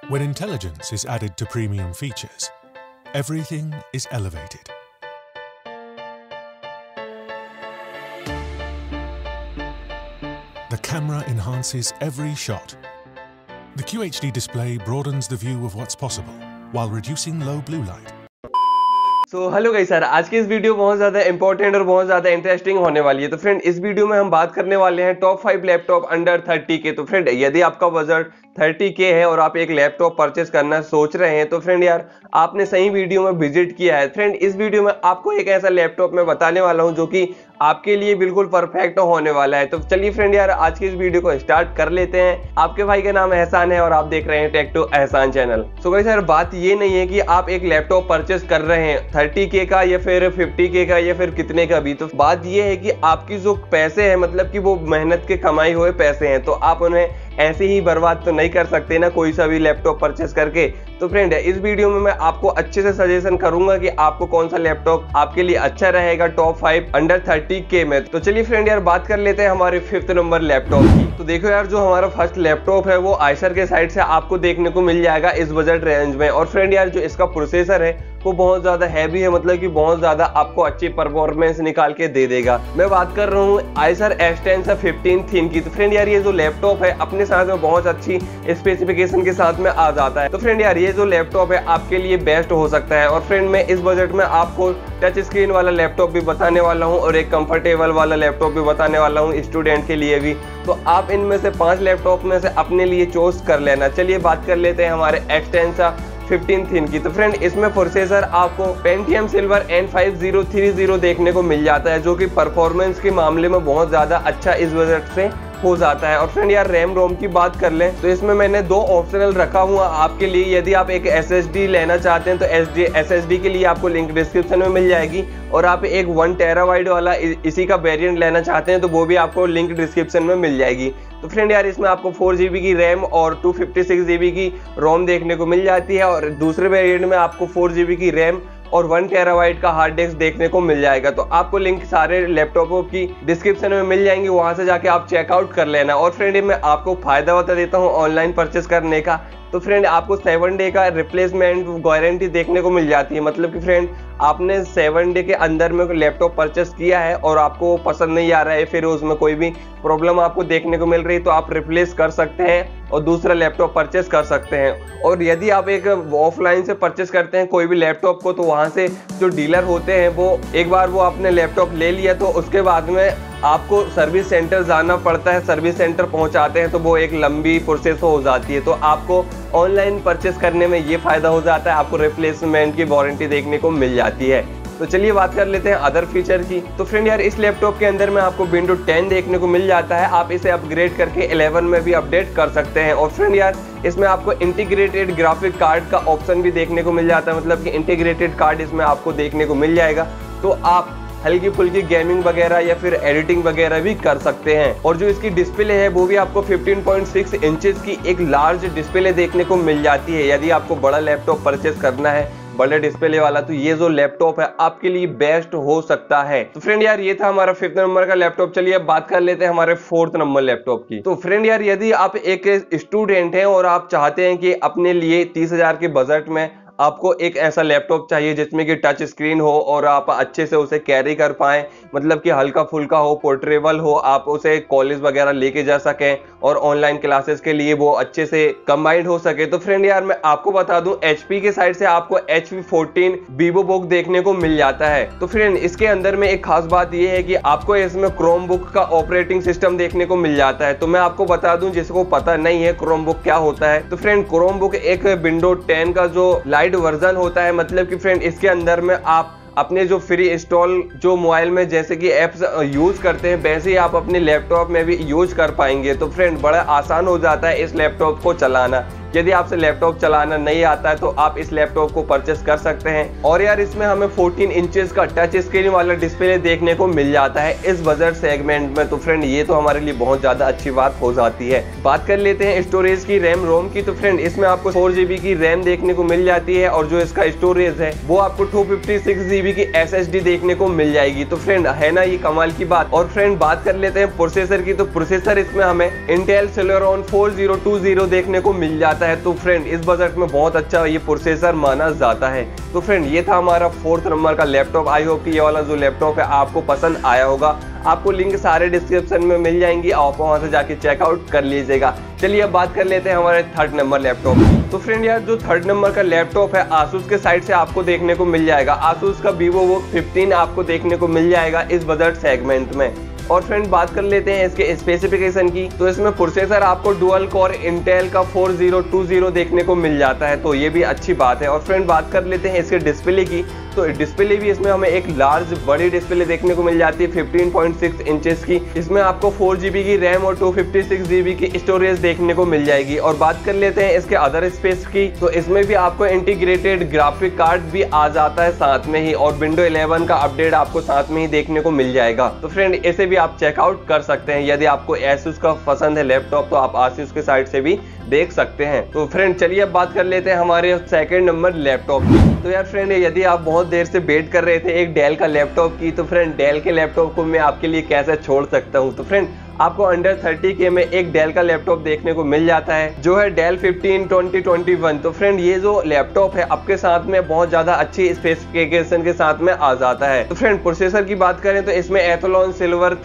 When intelligence is added to premium features, everything is elevated. The camera enhances every shot. The QHD display broadens the view of what's possible while reducing low blue light. तो hello guys sir, आज की इस video बहुत ज़्यादा important और बहुत ज़्यादा interesting होने वाली है। तो फ्रेंड, इस वीडियो में हम बात करने वाले हैं टॉप 5 लैपटॉप अंडर 30K। तो फ्रेंड, यदि आपका बजट 30K है और आप एक लैपटॉप परचेस करना सोच रहे हैं तो फ्रेंड यार आपने सही वीडियो में विजिट किया है। फ्रेंड, इस वीडियो में आपको एक ऐसा लैपटॉप मैं बताने वाला हूं जो कि आपके लिए बिल्कुल परफेक्ट होने वाला है। तो चलिए फ्रेंड यार, आज की इस वीडियो को स्टार्ट कर लेते हैं। आपके भाई का नाम एहसान है और आप देख रहे हैं tech to Ehsan channel. So guys यार, बात ये नहीं है कि आप एक लैपटॉप परचेस कर रहे हैं 30K का या फिर 50K का या फिर कितने का भी। तो बात ये है कि आपकी जो पैसे हैं, मतलब कि वो मेहनत के कमाए हुए पैसे हैं, तो आप उन्हें ऐसे ही बर्बाद तो नहीं कर सकते ना कोई सा भी लैपटॉप परचेस करके। तो फ्रेंड, इस वीडियो में मैं आपको अच्छे से सजेशन करूंगा कि आपको कौन सा लैपटॉप आपके लिए अच्छा रहेगा टॉप 5 अंडर 30K में। तो चलिए फ्रेंड यार, बात कर लेते हैं हमारे 5th नंबर लैपटॉप की। तो देखो यार, जो हमारा फर्स्ट लैपटॉप है वो आइसर के साइड से आपको देखने को मिल जाएगा इस बजट रेंज में। और फ्रेंड यार, जो इसका प्रोसेसर है वो बहुत ज्यादा हैवी है, मतलब कि बहुत ज्यादा आपको अच्छी परफॉर्मेंस निकाल के दे देगा। मैं बात कर रहा हूँ आइसर S10 से 15 थीन की। तो फ्रेंड यार, ये जो लैपटॉप है अपने साथ में बहुत अच्छी स्पेसिफिकेशन के साथ में आ जाता है। तो फ्रेंड यार, ये जो लैपटॉप है आपके लिए बेस्ट हो सकता है। और फ्रेंड, मैं इस बजट में आपको टच स्क्रीन वाला लैपटॉप भी बताने वाला हूँ और एक कंफर्टेबल वाला लैपटॉप भी बताने वाला हूँ स्टूडेंट के लिए भी। तो आप इनमें से 5 लैपटॉप में से अपने लिए चॉइस कर लेना। चलिए बात कर लेते हैं हमारे S10 सा 15 थीन की। तो फ्रेंड, इसमें प्रोसेसर आपको पेंटियम सिल्वर N5030 देखने को मिल जाता है, जो कि परफॉर्मेंस के मामले में बहुत ज्यादा अच्छा इस बजट से हो जाता है। और फ्रेंड यार, रैम रोम की बात कर लें तो इसमें मैंने 2 ऑप्शनल रखा हुआ आपके लिए। यदि आप एक SSD लेना चाहते हैं तो SSD के लिए आपको लिंक डिस्क्रिप्शन में मिल जाएगी, और आप एक 1 टेराबाइट वाला इसी का वेरिएंट लेना चाहते हैं तो वो भी आपको लिंक डिस्क्रिप्शन में मिल जाएगी। तो फ्रेंड यार, इसमें आपको 4GB की रैम और 256GB की रोम देखने को मिल जाती है, और दूसरे वेरिएंट में आपको 4GB की रैम और 1 टेराबाइट का हार्ड डिस्क देखने को मिल जाएगा। तो आपको लिंक सारे लैपटॉपों की डिस्क्रिप्शन में मिल जाएंगे, वहां से जाके आप चेकआउट कर लेना। और फ्रेंड, मैं आपको फायदा बता देता हूँ ऑनलाइन परचेस करने का। तो फ्रेंड, आपको 7 डे का रिप्लेसमेंट गारंटी देखने को मिल जाती है। मतलब कि फ्रेंड, आपने 7 डे के अंदर में लैपटॉप परचेस किया है और आपको पसंद नहीं आ रहा है, फिर उसमें कोई भी प्रॉब्लम आपको देखने को मिल रही है, तो आप रिप्लेस कर सकते हैं और दूसरा लैपटॉप परचेस कर सकते हैं। और यदि आप एक ऑफलाइन से परचेस करते हैं कोई भी लैपटॉप को, तो वहां से जो डीलर होते हैं वो एक बार वो आपने लैपटॉप ले लिया तो उसके बाद में आपको सर्विस सेंटर जाना पड़ता है। सर्विस सेंटर पहुंचाते हैं तो वो एक लंबी प्रोसेस हो जाती है। तो आपको ऑनलाइन परचेस करने में ये फायदा हो जाता है, आपको रिप्लेसमेंट की वारंटी देखने को मिल जाती है। तो चलिए बात कर लेते हैं अदर फीचर की। तो फ्रेंड यार, इस लैपटॉप के अंदर में आपको विंडो 10 देखने को मिल जाता है। आप इसे अपग्रेड करके 11 में भी अपडेट कर सकते हैं। और फ्रेंड यार, इसमें आपको इंटीग्रेटेड ग्राफिक कार्ड का ऑप्शन भी देखने को मिल जाता है, मतलब कि इंटीग्रेटेड कार्ड इसमें आपको देखने को मिल जाएगा। तो आप हल्की फुल्की गेमिंग वगैरह या फिर एडिटिंग वगैरह भी कर सकते हैं। और जो इसकी डिस्प्ले है वो भी आपको 15.6 इंचेस की एक लार्ज डिस्प्ले देखने को मिल जाती है। यदि आपको बड़ा लैपटॉप परचेस करना है बड़े डिस्प्ले वाला, तो ये जो लैपटॉप है आपके लिए बेस्ट हो सकता है। तो फ्रेंड यार, ये था हमारा 5th नंबर का लैपटॉप। चलिए अब बात कर लेते हैं हमारे 4th नंबर लैपटॉप की। तो फ्रेंड यार, यदि आप एक स्टूडेंट हैं और आप चाहते हैं कि अपने लिए 30,000 के बजट में आपको एक ऐसा लैपटॉप चाहिए जिसमें कि टच स्क्रीन हो और आप अच्छे से उसे कैरी कर पाएं, मतलब कि हल्का फुल्का हो, पोर्टेबल हो, आप उसे कॉलेज वगैरह लेके जा सकें और ऑनलाइन क्लासेस के लिए वो अच्छे से कंबाइंड हो सके। तो फ्रेंड यार, मैं आपको बता दूं HP के साइड से आपको HP14 VivoBook देखने को मिल जाता है। तो फ्रेंड, इसके अंदर में एक खास बात ये है कि आपको इसमें Chromebook का ऑपरेटिंग सिस्टम देखने को मिल जाता है। तो मैं आपको बता दूं, जिसको पता नहीं है Chromebook क्या होता है, तो फ्रेंड Chromebook एक विंडो 10 का जो लाइट वर्जन होता है। मतलब कि फ्रेंड, इसके अंदर में आप अपने जो फ्री इंस्टॉल जो मोबाइल में जैसे कि एप्स यूज करते हैं, वैसे ही आप अपने लैपटॉप में भी यूज कर पाएंगे। तो फ्रेंड, बड़ा आसान हो जाता है इस लैपटॉप को चलाना। यदि आपसे लैपटॉप चलाना नहीं आता है तो आप इस लैपटॉप को परचेस कर सकते हैं। और यार, इसमें हमें 14 इंचेस का टच स्क्रीन वाला डिस्प्ले देखने को मिल जाता है इस बजट सेगमेंट में। तो फ्रेंड, ये तो हमारे लिए बहुत ज्यादा अच्छी बात हो जाती है। बात कर लेते हैं स्टोरेज की, रैम रोम की। तो फ्रेंड, इसमें आपको 4GB की रैम देखने को मिल जाती है और जो इसका स्टोरेज है वो आपको 256GB की SSD देखने को मिल जाएगी। तो फ्रेंड, है ना ये कमाल की बात। और फ्रेंड, बात कर लेते हैं प्रोसेसर की। तो प्रोसेसर इसमें हमें Intel Celeron 4020 देखने को मिल जाता जाता है तो फ्रेंड इस बजट में बहुत अच्छा ये प्रोसेसर माना जाता है। तो फ्रेंड ये था हमारा 4th नंबर का लैपटॉप। आई होप कि ये वाला जो लैपटॉप है आपको पसंद आया होगा। आपको लिंक सारे डिस्क्रिप्शन में मिल जाएंगी, आप वहां से जाके चेकआउट कर लीजिएगा। चलिए अब बात कर लेते हैं हमारे 3rd नंबर लैपटॉप की। तो फ्रेंड यार जो 3rd नंबर का लैपटॉप है आसूस के साइड से आपको देखने को मिल जाएगा। आसूस का VivoBook 15 आपको देखने को मिल जाएगा इस बजट सेगमेंट में। और फ्रेंड बात कर लेते हैं इसके स्पेसिफिकेशन की। तो इसमें प्रोसेसर आपको डुअल कोर इंटेल का 4020 देखने को मिल जाता है, तो ये भी अच्छी बात है। और फ्रेंड बात कर लेते हैं इसके डिस्प्ले की। तो डिस्प्ले भी इसमें हमें एक लार्ज बड़ी डिस्प्ले देखने को मिल जाती है 15.6 इंचेस की। इसमें आपको 4GB की रैम और 256GB की स्टोरेज देखने को मिल जाएगी। और बात कर लेते हैं इसके अदर स्पेस की। तो इसमें भी आपको इंटीग्रेटेड ग्राफिक कार्ड भी आ जाता है साथ में ही, और विंडो 11 का अपडेट आपको साथ में ही देखने को मिल जाएगा। तो फ्रेंड इसे भी आप चेकआउट कर सकते हैं। यदि आपको एसूस का पसंद है लैपटॉप तो आप आसूस के साइड से भी देख सकते हैं। तो फ्रेंड चलिए अब बात कर लेते हैं हमारे 2nd नंबर लैपटॉप की। तो यार फ्रेंड यदि आप बहुत देर से वेट कर रहे थे एक डेल का लैपटॉप की, तो फ्रेंड डेल के लैपटॉप को मैं आपके लिए कैसे छोड़ सकता हूं। तो फ्रेंड आपको अंडर 30K में एक डेल का लैपटॉप देखने को मिल जाता है जो है डेल 15 2021। तो फ्रेंड ये जो लैपटॉप है आपके साथ में बहुत ज्यादा अच्छी स्पेसिफिकेशन के साथ में आ जाता है। तो फ्रेंड प्रोसेसर की बात करें तो इसमें एथलॉन सिल्वर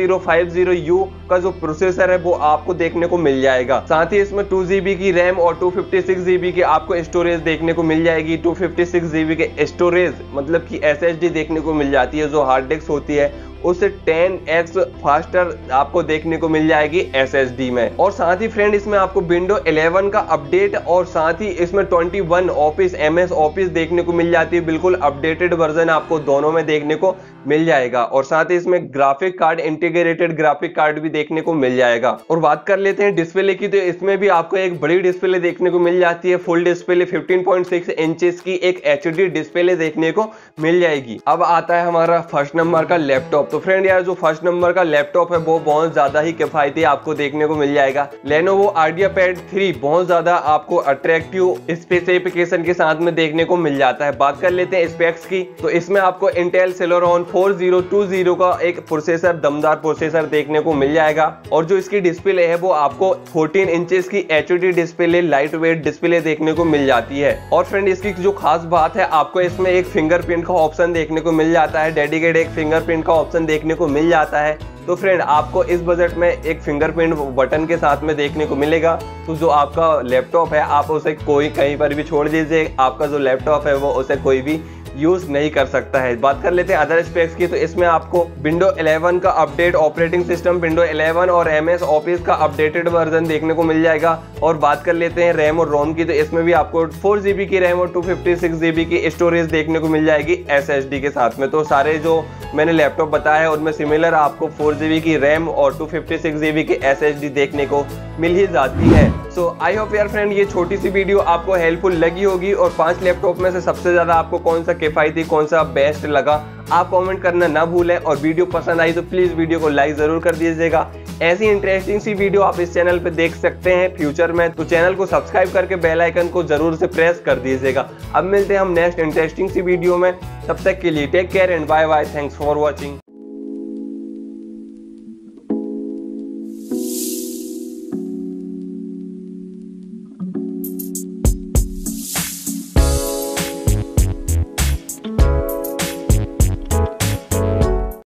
3050U का जो प्रोसेसर है वो आपको देखने को मिल जाएगा। साथ ही इसमें 2GB की रैम और 256GB की आपको स्टोरेज देखने को मिल जाएगी। 256GB के स्टोरेज मतलब की SSD देखने को मिल जाती है, जो हार्ड डिस्क होती है उससे 10x फास्टर आपको देखने को मिल जाएगी SSD में। और साथ ही फ्रेंड इसमें आपको विंडो 11 का अपडेट और साथ ही इसमें 21 ऑफिस MS ऑफिस देखने को मिल जाती है। बिल्कुल अपडेटेड वर्जन आपको दोनों में देखने को मिल जाएगा। और साथ ही इसमें graphic card integrated graphic card भी देखने को मिल जाएगा। और बात कर लेते हैं डिस्प्ले की। तो इसमें भी आपको एक बड़ी डिस्प्ले देखने को मिल जाती है, फुल डिस्प्ले 15.6 इंचेस की एक HD डिस्प्ले देखने को मिल जाएगी। अब आता है हमारा 1st नंबर का लैपटॉप। तो फ्रेंड यार जो 1st नंबर का लैपटॉप है वो बहुत ज्यादा ही किफायती आपको देखने को मिल जाएगा। Lenovo IdeaPad 3 बहुत ज्यादा आपको अट्रैक्टिव स्पेसिफिकेशन के साथ में देखने को मिल जाता है। बात कर लेते हैं स्पेक्स की। तो इसमें आपको इंटेल Celeron 4020 का एक प्रोसेसर दमदार प्रोसेसर देखने को मिल जाएगा। और जो इसकी डिस्प्ले है वो आपको 14 इंचेस की HD display light weight display देखने को मिल जाती है। और फ्रेंड इसकी जो खास बात है आपको इसमें एक फिंगरप्रिंट का ऑप्शन देखने को मिल जाता है, डेडिकेटेड एक फिंगरप्रिंट का ऑप्शन देखने को मिल जाता है। तो फ्रेंड आपको इस बजट में एक फिंगरप्रिंट बटन के साथ में देखने को मिलेगा। तो जो आपका लैपटॉप है आप उसे कोई कहीं पर भी छोड़ दीजिए, आपका जो लैपटॉप है वो उसे कोई भी यूज नहीं कर सकता है। बात कर लेते हैं अदर स्पेक्स की। तो इसमें आपको विंडो 11 का अपडेट ऑपरेटिंग सिस्टम, विंडो 11 और MS ऑफिस का अपडेटेड वर्जन देखने को मिल जाएगा। और बात कर लेते हैं रैम और रोम की। तो इसमें भी आपको 4GB की रैम और 256GB की स्टोरेज देखने को मिल जाएगी SSD के साथ में। तो सारे जो मैंने लैपटॉप बताया है उनमें सिमिलर आपको 4GB की रैम और 256GB की SSD देखने को मिल ही जाती है। सो आई होप यार फ्रेंड ये छोटी सी वीडियो आपको हेल्पफुल लगी होगी। और 5 लैपटॉप में से सबसे ज्यादा आपको कौन सा किफायती कौन सा बेस्ट लगा आप कमेंट करना ना भूलें। और वीडियो पसंद आई तो प्लीज वीडियो को लाइक जरूर कर दीजिएगा। ऐसी इंटरेस्टिंग सी वीडियो आप इस चैनल पे देख सकते हैं फ्यूचर में, तो चैनल को सब्सक्राइब करके बेल आइकन को जरूर से प्रेस कर दीजिएगा। अब मिलते हैं हम नेक्स्ट इंटरेस्टिंग सी वीडियो में, तब तक के लिए take care and bye bye. Thanks for watching.